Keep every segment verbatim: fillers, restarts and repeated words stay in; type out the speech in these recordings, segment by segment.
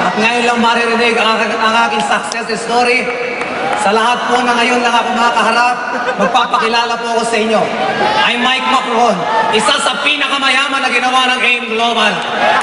At ngayon lang maririnig ang, ang aking success story. Sa lahat po na ngayon lang ako makakaharap, magpapakilala po ako sa inyo. I'm Mike Macron, isa sa pinakamayaman na ginawa ng AIM Global.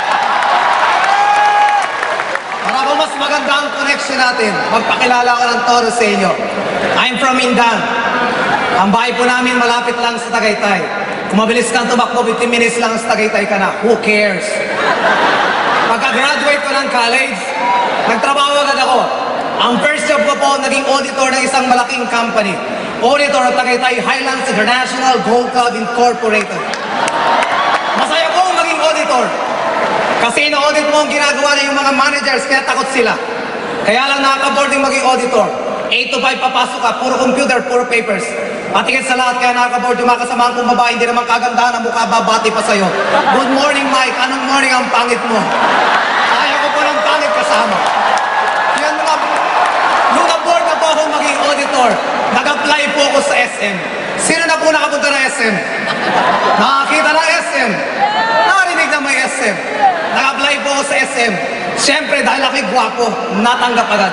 Para po mas maganda ang connection natin, magpakilala ko ng todo sa inyo. I'm from Indan. Ang bahay po namin malapit lang sa Tagaytay. Kung mabilis kang tumakbo, fifteen minutes lang sa Tagaytay ka na. Who cares? Pagka-graduate ko ng college, nagtrabaho agad ako. Ang first job ko po, naging auditor ng isang malaking company. Auditor ng Tagaytay Highlands International Gold Club Incorporated. Masaya po maging auditor. Kasi ina-audit mo ang ginagawa na yung mga managers, kaya takot sila. Kaya lang nakaka-boarding maging auditor. eight to five papasok ka, puro computer, puro papers. Patikit sa lahat, kaya nakaka-board yung mga kasamahan kong babae, hindi naman kagandahan ang mukha, babati pa sa'yo. Good morning, Mike. Anong morning ang pangit mo? Ayaw ko po ng pangit kasama. Yan mga, nung na-board na po akong maging auditor, nag-apply po ako sa S M. Sino na po nakapunta ng S M? Nakakita ng S M. Narinig na may S M. Nag-apply po ako sa S M. Siyempre, dahil ako'y gwapo, natanggap agad.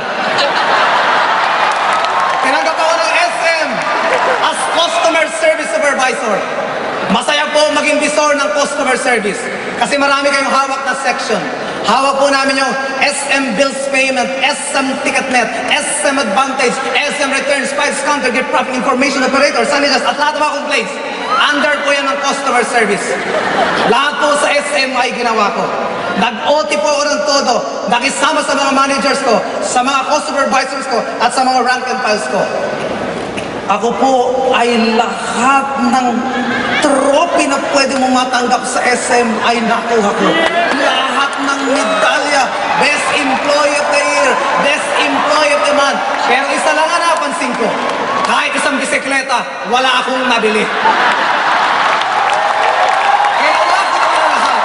Tinanggap ako ng S M as Customer Service Supervisor. Masaya po maging visor ng customer service kasi marami kayong hawak na section. Hawak po namin yung S M Bills Payment, S M TicketNet, S M Advantage, S M Returns, Files Counter, Get Profit Information Operator, Sanitas, at lahat ng mga complaints. Under po yan ng customer service. Lahat po sa S M ay ginawa ko. Nag-O T po ako ng todo. Nakisama sa mga managers ko, sa mga customer advisors ko, at sa mga rank and files ko. Ako po ay lahat ng trophy na pwede mo matanggap sa S M ay nakuha ko. Lahat ng medalya, Best Employee of the Year, Best Employee of the Month. Pero isa lang ang napansin ko, kahit isang bisikleta, wala akong nabili. Kaya wala ko naman lahat.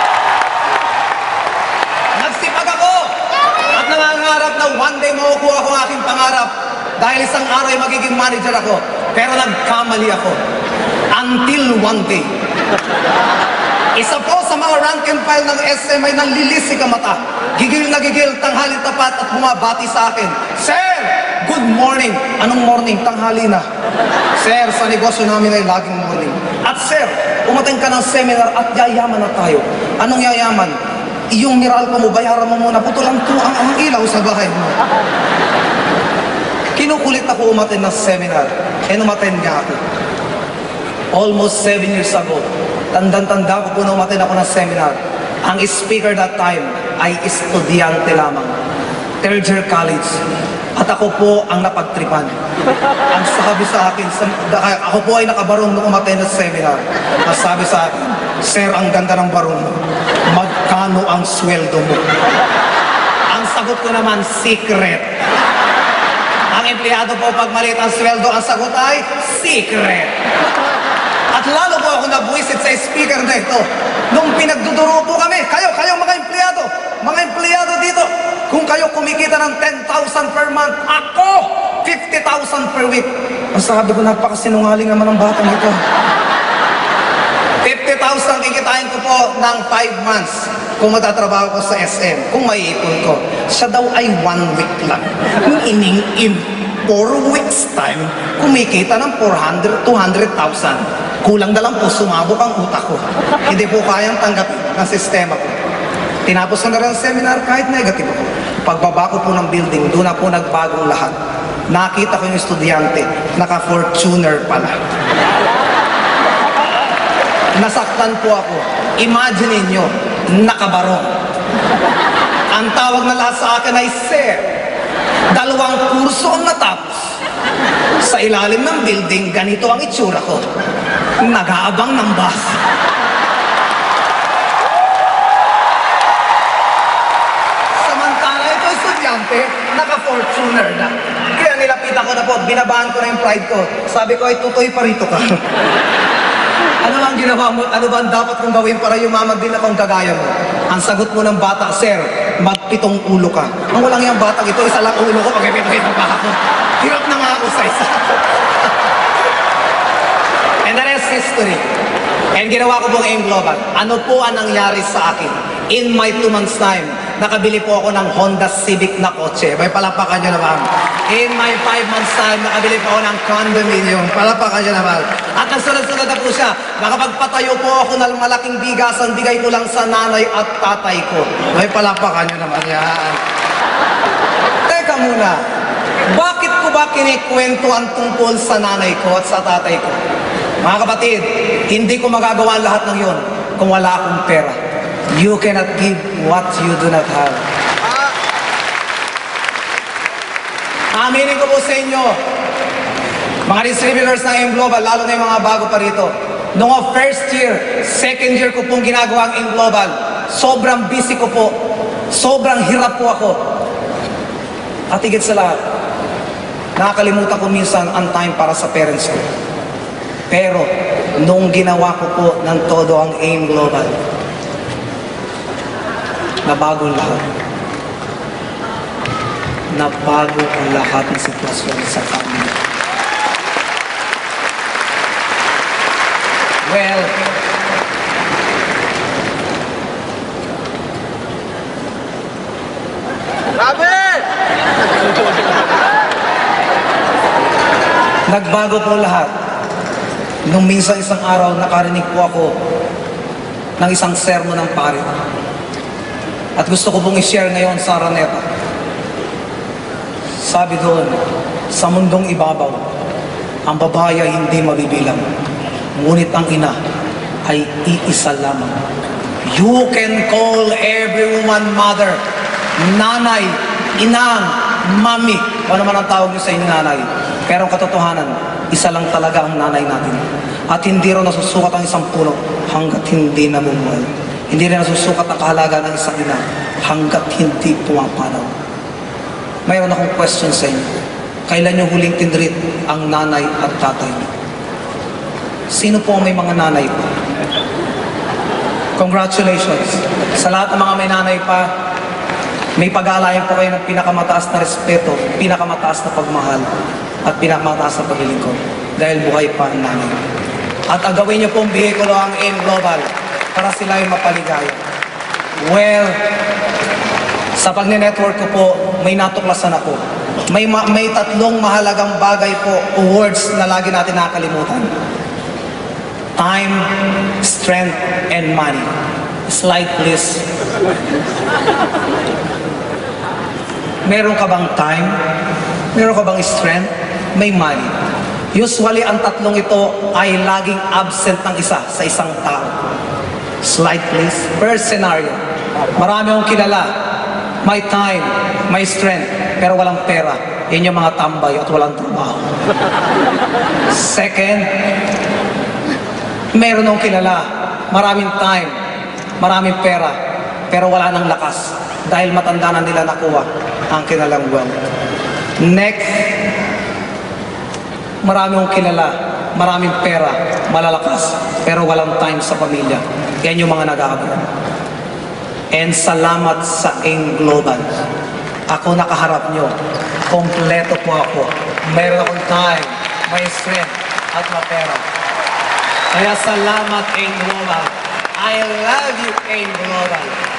Nagsipag ako at nangangarap na one day makukuha ko ang aking pangarap. Dahil isang araw ay magiging manager ako. Pero nagkamali ako. Until one day. Isa po sa mga rank and file ng S M ay nanlilisik ang mata. Gigil na gigil, tanghali tapat at bumabati sa akin. Sir! Good morning! Anong morning? Tanghali na. Sir, sa negosyo namin ay laging morning. At sir, umating ka ng seminar at yayaman na tayo. Anong yayaman? Yung Meralco mo, bayaran mo muna. Putulan ko ang, ang ilaw sa bahay mo. Kinukulit ako umaten ng seminar. E umaten nga ako. Almost seven years ago, tandang-tanda ko po na umaten ako ng seminar. Ang speaker that time ay estudyante lamang. Third year college. At ako po ang napagtripan. Ang sabi sa akin, ako po ay nakabarong nung umaten ng seminar. Ang sabi sa akin, Sir, ang ganda ng barong mo. Magkano ang sweldo mo? Ang sagot ko naman, secret. Ang empleyado po, pag maliit ang sweldo, ang sagot ay secret. At lalo po ako nabuisit sa speaker na ito. Nung pinagduduro po kami, kayo, kayo mga empleyado, mga empleyado dito, kung kayo kumikita ng ten thousand per month, ako, fifty thousand per week. Ang sabi ko, napakasinungaling naman ang batang ito. fifty thousand kikitain ko po ng five months kung matatrabaho ko sa S M, kung maiipon ko. Siya daw ay one week lang. Meaning, in four weeks time, kumikita ng four hundred, two hundred thousand. Kulang na lang po, sumabog ang utak ko. Hindi po kayang tanggapin ng sistema ko. Tinapos ko na rin ang seminar kahit negative ako. Pagbaba ko po ng building, doon na po nagbagong lahat. Nakita ko yung estudyante, naka-Fortuner pala. Nasaktan po ako. Imagine niyo, nakabarong. Ang tawag na lahat sa akin ay Sir. Dalawang kurso ang natapos. Sa ilalim ng building, ganito ang itsura ko. Nag-aabang ng bus. Samantala ito estudyante, naka-Fortuner na. Kaya nilapitan ko na po, binabahan ko na yung pride ko. Sabi ko ay tutoy pa rito ka. Ano ang ginawa mo? Ano ba ang dapat kong gawin para yumamag din akong kagaya mo? Ang sagot mo ng bata, Sir, magpitong ulo ka. Ang walang yung batang ito, isa lang ulo ko, pag-ipit-ipit pa ako. Hirap na nga ako sa isa. And the rest history. And ginawa ko pong AIM Global. Ano po ang nangyari sa akin? In my two months time, nakabili po ako ng Honda Civic na kotse. May palapakan nyo naman. In my five months time, nakabili po ako ng condominium. Palapakan nyo naman. At ang sunod-sunod na po siya, nakapagpatayo po ako ng malaking bigasan, bigay ko lang sa nanay at tatay ko. May palapakan nyo naman yan. Teka muna, bakit ko ba kinikwento ang tungkol sa nanay ko at sa tatay ko? Mga kapatid, hindi ko magagawa lahat ng yon kung wala akong pera. You cannot give what you do not have. Aminin ko po sa inyo, mga distributors ng A M Global, lalo na yung mga bago pa rito, noong first year, second year ko pong ginagawa ang A M Global, sobrang busy ko po, sobrang hirap po ako. At higit sa lahat, nakakalimutan ko minsan ang time para sa parents ko. Pero, nung ginawa ko po ng todo ang A M Global, nabago lahat. Nabago ang lahat ng sitwasyon sa family. Well, Robert! Nagbago po lahat. Nung minsan isang araw, nakarinig po ako ng isang sermon ng pare. At gusto ko pong i-share ngayon sa Araneta. Sabi doon, sa mundong ibabaw, ang babae ay hindi mabibilang. Ngunit ang ina ay iisa lamang. You can call every woman mother, nanay, inang, mami. Ano naman ang tawag niyo sa inyong nanay. Pero ang katotohanan, isa lang talaga ang nanay natin. At hindi rin nasusukat ang isang puno hanggat hindi namumuhay. Hindi rin nasusukat ang kahalaga ng isang ina hanggat hindi pumapanaw. Mayroon akong question sa inyo. Kailan niyo huling tinreat ang nanay at tatay niyo? Sino po ang may mga nanay pa? Congratulations. Sa lahat ng mga may nanay pa, may pag-aalayan po kayo ng pinakamataas na respeto, pinakamataas na pagmahal, at pinakamataas na paglilingkod. Dahil buhay pa ang nanay. At ang gawin niyo pong bihikulo ang A M Global para sila ay mapaligaya. Well, sa pagne-network ko po, may natuklasan ako. May, ma may tatlong mahalagang bagay po o words na lagi natin nakakalimutan. Time, strength, and money. Slide please. Meron ka bang time? Meron ka bang strength? May money. Usually, ang tatlong ito ay laging absent ng isa sa isang tao. Slide please. First scenario. Marami akong kilala. May time, may strength, pero walang pera. Yan yung mga tambay at walang trabaho. Second, meron akong kilala. Maraming time, maraming pera, pero wala nang lakas. Dahil matanda na nila nakuha ang kinalang wealth. Next, marami akong kilala, maraming pera, malalakas, pero walang time sa pamilya. Yan yung mga nag-aabot. And salamat sa A M Global. Ako nakaharap nyo. Kompleto po ako. Meron akong time, may strength, at may pera. Kaya salamat A M Global. I love you A M Global.